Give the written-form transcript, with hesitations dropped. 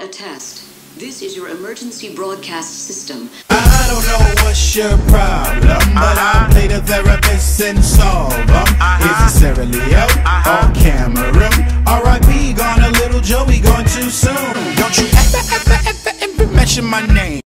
a test. This is your emergency broadcast system. I don't know what's your problem, but I'll play the therapist and solve them. Is it Sarah Leo or Cameron? R.I.P. gone a little Joey, gone too soon. Don't you ever mention my name.